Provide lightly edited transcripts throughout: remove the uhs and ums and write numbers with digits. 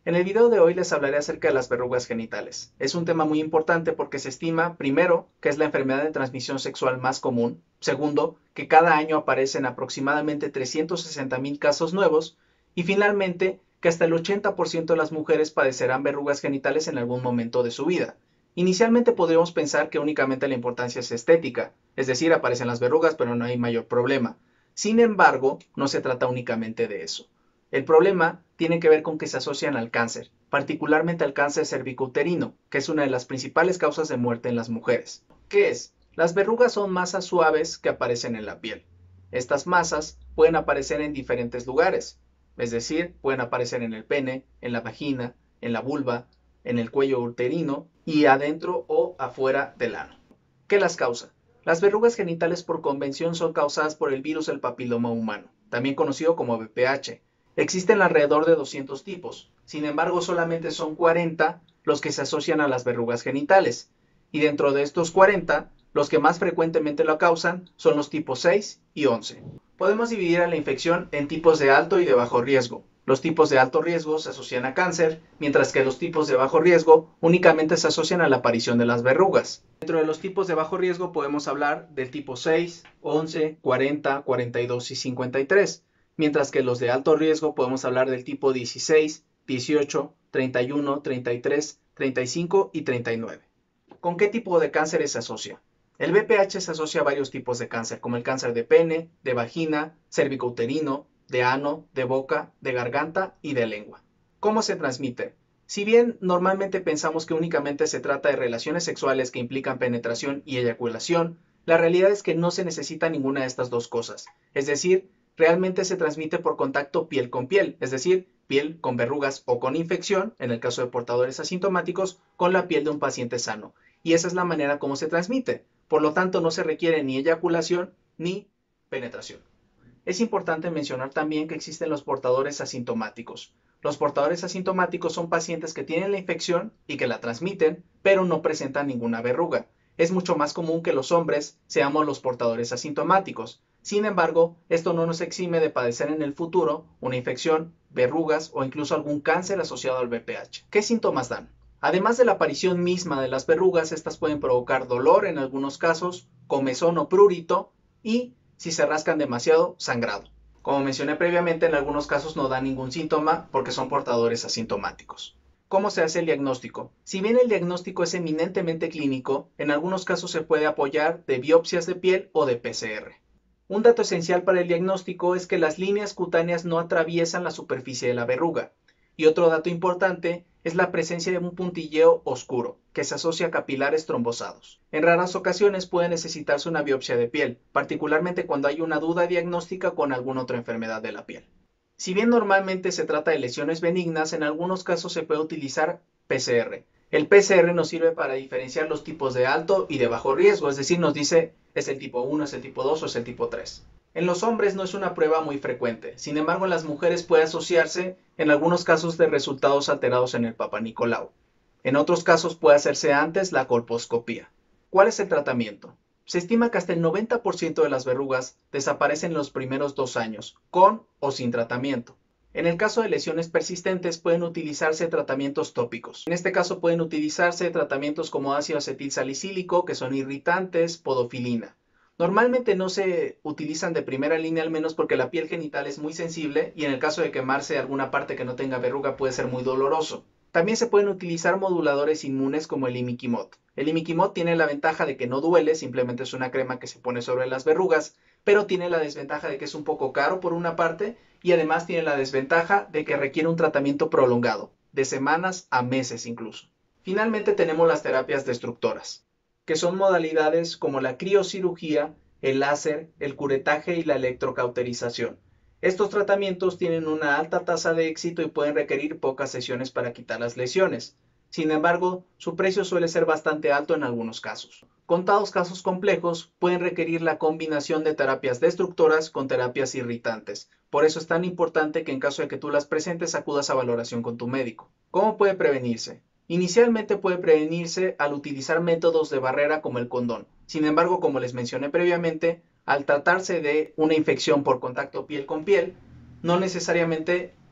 En el video de hoy les hablaré acerca de las verrugas genitales. Es un tema muy importante porque se estima, primero, que es la enfermedad de transmisión sexual más común, segundo, que cada año aparecen aproximadamente 360,000 casos nuevos, y finalmente, que hasta el 80% de las mujeres padecerán verrugas genitales en algún momento de su vida. Inicialmente podríamos pensar que únicamente la importancia es estética, es decir, aparecen las verrugas pero no hay mayor problema. Sin embargo, no se trata únicamente de eso. El problema tiene que ver con que se asocian al cáncer, particularmente al cáncer cervicouterino, que es una de las principales causas de muerte en las mujeres. ¿Qué es? Las verrugas son masas suaves que aparecen en la piel. Estas masas pueden aparecer en diferentes lugares, es decir, pueden aparecer en el pene, en la vagina, en la vulva, en el cuello uterino y adentro o afuera del ano. ¿Qué las causa? Las verrugas genitales por convención son causadas por el virus del papiloma humano, también conocido como VPH. Existen alrededor de 200 tipos, sin embargo solamente son 40 los que se asocian a las verrugas genitales, y dentro de estos 40, los que más frecuentemente lo causan son los tipos 6 y 11. Podemos dividir a la infección en tipos de alto y de bajo riesgo. Los tipos de alto riesgo se asocian a cáncer, mientras que los tipos de bajo riesgo únicamente se asocian a la aparición de las verrugas. Dentro de los tipos de bajo riesgo podemos hablar del tipo 6, 11, 40, 42 y 53. Mientras que los de alto riesgo podemos hablar del tipo 16, 18, 31, 33, 35 y 39. ¿Con qué tipo de cánceres se asocia? El VPH se asocia a varios tipos de cáncer, como el cáncer de pene, de vagina, cervicouterino, de ano, de boca, de garganta y de lengua. ¿Cómo se transmite? Si bien normalmente pensamos que únicamente se trata de relaciones sexuales que implican penetración y eyaculación, la realidad es que no se necesita ninguna de estas dos cosas. Es decir, realmente se transmite por contacto piel con piel, es decir, piel con verrugas o con infección, en el caso de portadores asintomáticos, con la piel de un paciente sano. Y esa es la manera como se transmite. Por lo tanto, no se requiere ni eyaculación ni penetración. Es importante mencionar también que existen los portadores asintomáticos. Los portadores asintomáticos son pacientes que tienen la infección y que la transmiten, pero no presentan ninguna verruga. Es mucho más común que los hombres seamos los portadores asintomáticos. Sin embargo, esto no nos exime de padecer en el futuro una infección, verrugas o incluso algún cáncer asociado al VPH. ¿Qué síntomas dan? Además de la aparición misma de las verrugas, estas pueden provocar dolor en algunos casos, comezón o prurito y, si se rascan demasiado, sangrado. Como mencioné previamente, en algunos casos no dan ningún síntoma porque son portadores asintomáticos. ¿Cómo se hace el diagnóstico? Si bien el diagnóstico es eminentemente clínico, en algunos casos se puede apoyar de biopsias de piel o de PCR. Un dato esencial para el diagnóstico es que las líneas cutáneas no atraviesan la superficie de la verruga. Y otro dato importante es la presencia de un puntilleo oscuro, que se asocia a capilares trombosados. En raras ocasiones puede necesitarse una biopsia de piel, particularmente cuando hay una duda diagnóstica con alguna otra enfermedad de la piel. Si bien normalmente se trata de lesiones benignas, en algunos casos se puede utilizar PCR. El PCR nos sirve para diferenciar los tipos de alto y de bajo riesgo, es decir, nos dice es el tipo 1, es el tipo 2 o es el tipo 3. En los hombres no es una prueba muy frecuente, sin embargo en las mujeres puede asociarse en algunos casos de resultados alterados en el Papá Nicolau. En otros casos puede hacerse antes la colposcopía. ¿Cuál es el tratamiento? Se estima que hasta el 90% de las verrugas desaparecen en los primeros 2 años, con o sin tratamiento. En el caso de lesiones persistentes pueden utilizarse tratamientos tópicos. En este caso pueden utilizarse tratamientos como ácido acetilsalicílico, que son irritantes, podofilina. Normalmente no se utilizan de primera línea, al menos porque la piel genital es muy sensible y en el caso de quemarse alguna parte que no tenga verruga puede ser muy doloroso. También se pueden utilizar moduladores inmunes como el imiquimod. El imiquimod tiene la ventaja de que no duele, simplemente es una crema que se pone sobre las verrugas, pero tiene la desventaja de que es un poco caro por una parte y además tiene la desventaja de que requiere un tratamiento prolongado, de semanas a meses incluso. Finalmente tenemos las terapias destructoras, que son modalidades como la criocirugía, el láser, el curetaje y la electrocauterización. Estos tratamientos tienen una alta tasa de éxito y pueden requerir pocas sesiones para quitar las lesiones. Sin embargo, su precio suele ser bastante alto en algunos casos. Contados casos complejos pueden requerir la combinación de terapias destructoras con terapias irritantes. Por eso es tan importante que en caso de que tú las presentes acudas a valoración con tu médico. ¿Cómo puede prevenirse? Inicialmente puede prevenirse al utilizar métodos de barrera como el condón. Sin embargo, como les mencioné previamente, al tratarse de una infección por contacto piel con piel, no necesariamente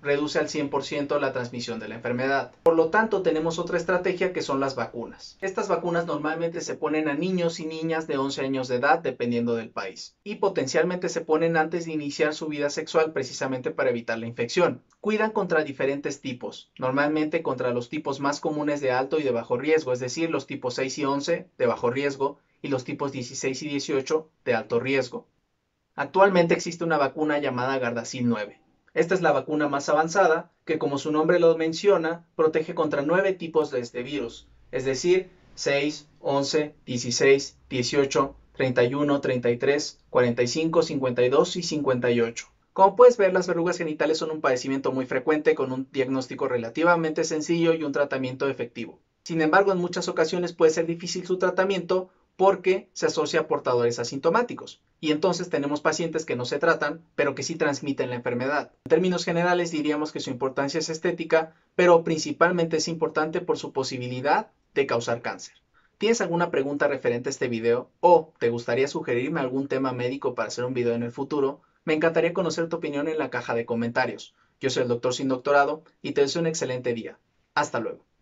reduce al 100% la transmisión de la enfermedad. Por lo tanto, tenemos otra estrategia que son las vacunas. Estas vacunas normalmente se ponen a niños y niñas de 11 años de edad, dependiendo del país, y potencialmente se ponen antes de iniciar su vida sexual precisamente para evitar la infección. Cuidan contra diferentes tipos, normalmente contra los tipos más comunes de alto y de bajo riesgo, es decir, los tipos 6 y 11 de bajo riesgo y los tipos 16 y 18 de alto riesgo. Actualmente existe una vacuna llamada Gardasil 9. Esta es la vacuna más avanzada que, como su nombre lo menciona, protege contra 9 tipos de este virus, es decir, 6, 11, 16, 18, 31, 33, 45, 52 y 58. Como puedes ver, las verrugas genitales son un padecimiento muy frecuente con un diagnóstico relativamente sencillo y un tratamiento efectivo. Sin embargo, en muchas ocasiones puede ser difícil su tratamiento porque se asocia a portadores asintomáticos. Y entonces tenemos pacientes que no se tratan, pero que sí transmiten la enfermedad. En términos generales diríamos que su importancia es estética, pero principalmente es importante por su posibilidad de causar cáncer. ¿Tienes alguna pregunta referente a este video o te gustaría sugerirme algún tema médico para hacer un video en el futuro? Me encantaría conocer tu opinión en la caja de comentarios. Yo soy el Dr. Sin Doctorado y te deseo un excelente día. Hasta luego.